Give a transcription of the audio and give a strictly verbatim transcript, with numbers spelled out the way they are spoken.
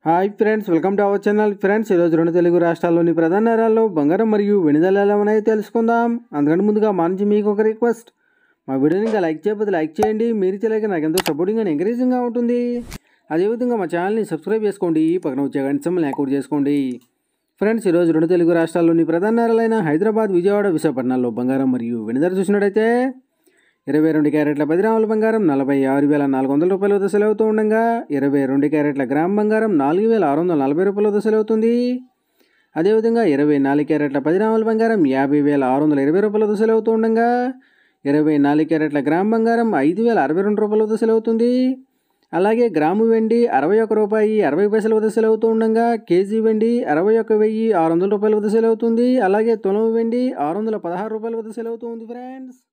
Hi friends, welcome to our channel. Friends, ఈరోజు రెండు తెలుగు రాష్ట్రాల్లోని ప్రధాన నగరాల్లో బంగారం మరియు వెండి ధరలు ఎలా ఉన్నాయో తెలుసుకుందాం. అందుకంటే ముందుగా మా నుంచి మీకు ఒక రిక్వెస్ట్, మా వీడియోని ఇంకా లైక్ చేయకపోతే లైక్ చేయండి. మీరు చేయలేక నాకు ఎంతో సపోర్టింగ్ అండ్ ఎంకరేజింగ్గా ఉంటుంది. అదేవిధంగా మా ఛానల్ని సబ్స్క్రైబ్ చేసుకోండి, పక్కన వచ్చే గంట సింబల్ని యాక్టివేట్ చేసుకోండి. ఫ్రెండ్స్, ఈరోజు రెండు తెలుగు రాష్ట్రాల్లోని ప్రధాన నగరాలైన హైదరాబాద్, విజయవాడ, విశాఖపట్నాల్లో బంగారం మరియు వెండి ధర చూసినట్టయితే ఇరవై రెండు క్యారెట్ల పది గ్రాముల బంగారం నలభై ఆరు వేల నాలుగు వందల రూపాయల వద్ద సెలవుతూ ఉండగా ఇరవై రెండు క్యారెట్ల గ్రామ్ బంగారం నాలుగు వేల ఆరు వందల నలభై రూపాయల వద్ద సెలవుతుంది. అదేవిధంగా ఇరవై నాలుగు క్యారెట్ల పది గ్రాముల బంగారం యాభై వేల ఆరు వందల ఇరవై రూపాయల వద్ద సెలవుతూ ఉండగా ఇరవై నాలుగు క్యారెట్ల గ్రామ్ బంగారం ఐదు వేల అరవై రెండు రూపాయల వద్ద సెలవుతుంది. అలాగే గ్రాము వెండి అరవై ఒక్క రూపాయి అరవై పైసల వద్ద సెలవుతూ ఉండగా కేజీ వెండి అరవై ఒక్క వెయ్యి ఆరు వందల రూపాయల వద్ద సెలవుతుంది. అలాగే తులం వెండి ఆరు వందల పదహారు రూపాయల వద్ద సెలవుతుంది. ఫ్రెండ్స్.